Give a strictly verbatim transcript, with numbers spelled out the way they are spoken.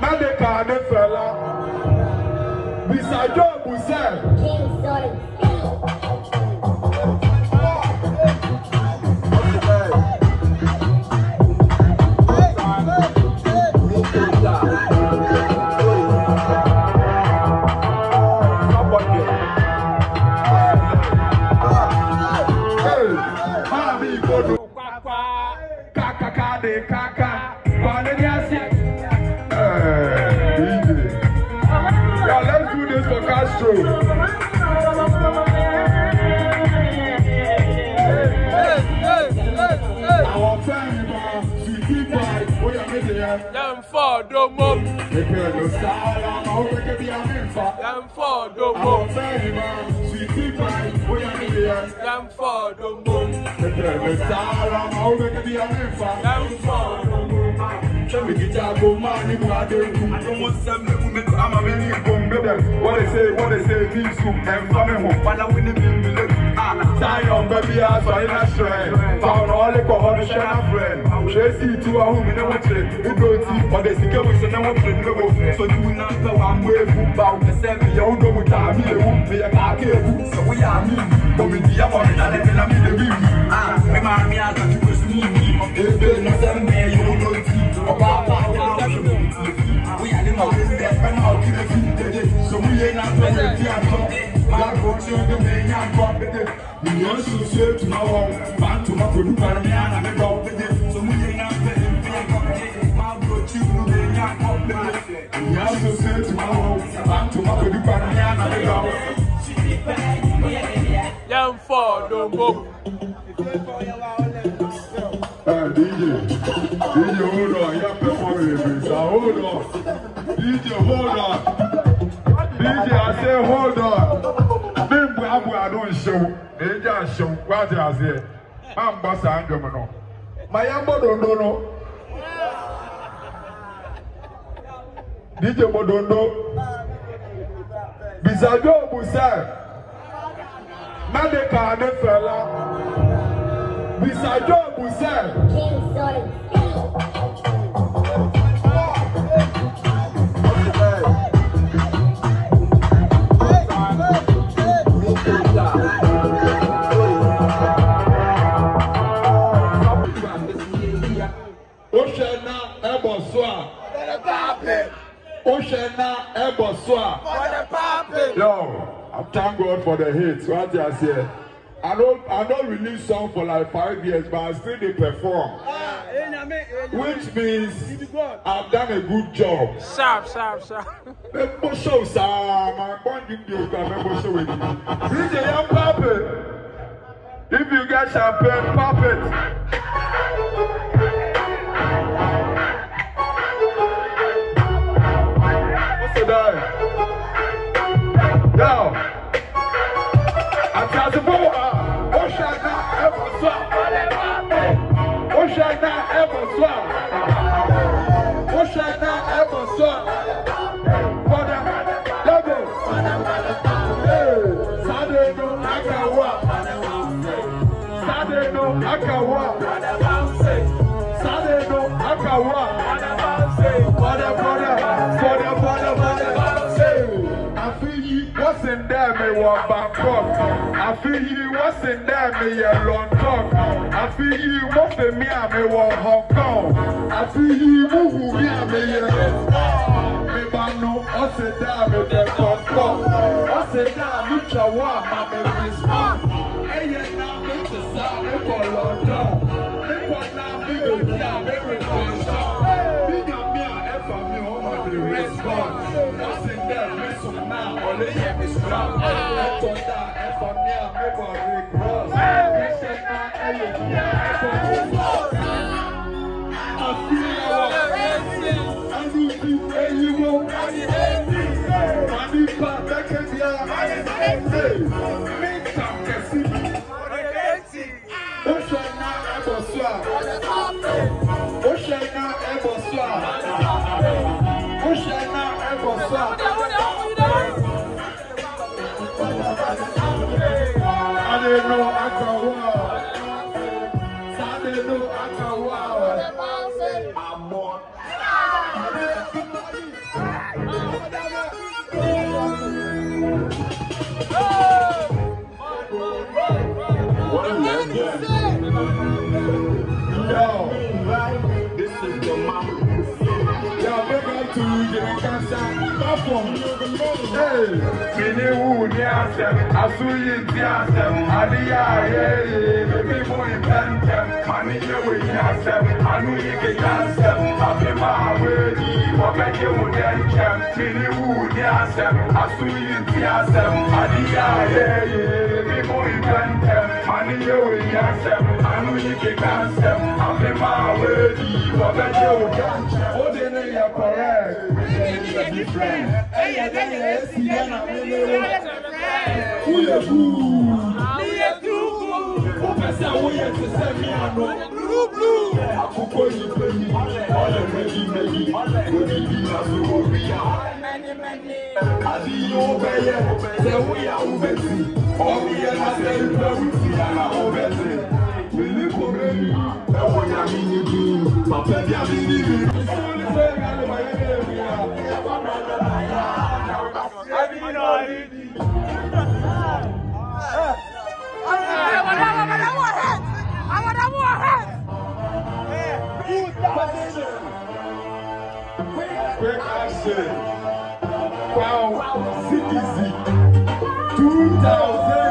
Medical de fella. Bisajo Busel. Yam for do mum. Yam for do mum. Yam for do mum. Yam for do mum. What they say, what they say, things to and family home. But I win the bill. Tie on baby ass or in a shrine. Found all the cohort share friend. Tracy to a home in a watcher. Who go to or the secret was an hour. So you will not know I'm way about the same. You don't know what I'm here. Won't be a car. So we are me. But with the other, I let me the view. Ah, my me, I got you with me. If there's nothing there, you will not see. We are the most best and I'll give it today. So we ain't not going to be at home. I go to the main and pop it. We also say to my home, back to my good man and I go with it. So we ain't not going to be at home. I'll go to the main and pop it. We also say to my home, back to my good man and I go. Young Ford, don't go. Uh, D J, D J, hold on, you're performing, please. Uh, hold on. D J, hold on. D J, I say, hold on. Maybe I don't show. They just show what I say. I'm boss and governor. My ambo don't know. D J, but don't know. Bisajo Busel. Medical de fella. Bisajo Busel. Oshena Eboswa. Oshena Eboswa. Yo, I thank God for the hits. What you say? I don't, I don't release song for like five years, but I still they perform. Which means I've done a good job. Sharp, sharp, sharp. Member show, sir. My bonding deal, member show with me. D J, I'm pop it. If you get champagne, pop it. What's it doing? Yo. I tell the boy, Oshana ever swap. Oshana ever swap. Oshana ever swap. For the level. Hey, Saturday no Akawa. Saturday no Akawa. Saturday no Akawa. For the brother, for the brother, for the I feel you wasn't there, me walk Bangkok. I feel you wasn't there, me a London. I feel you wasn't me, I me walk Hong Kong. I feel you move me, I me a me bano, I said that me the Bangkok. I said that me chawa, I me respond. Hey, now me to say me for London. Me for now me go down, me respond. Me got me a F for me, home of the respond. I said that me so now, only hear me strong. I thought that F for me, I me for regret. I said that hey, yeah, for respond. I feel I need to pay you more. I need to back at the hey, make some Cassidy. Oshana Eboswa. Oshana Eboswa. Oshana Eboswa. I didn't know I could wow. I didn't know I could wow. I'm more. Hey, Mini Wood, yes, I saw you, yes, Appiah, yeah, baby boy, phantom, money, yes, I know you can dance, Appiah, where you were making with them, Mini Wood, yes, I saw you, yes, Appiah, yeah, baby boy, phantom, money, yes, I know you can dance, Appiah, where you were making with them, oh, they are correct. Hey, yeah, that is Sienna. Who is who? Me and you. Who can say we are to send me a no? Blue, blue. I could call you, baby. All the ready, baby. We need to have to go. We are many, many. I see you over here. Say we are over here. Oh, we are not saying that we see our over here. We live for me. That we are in you. Papa, they are in you. It's only saying that my name is. I mean, I need you. Quick action. Kwaw Kese. two thousand.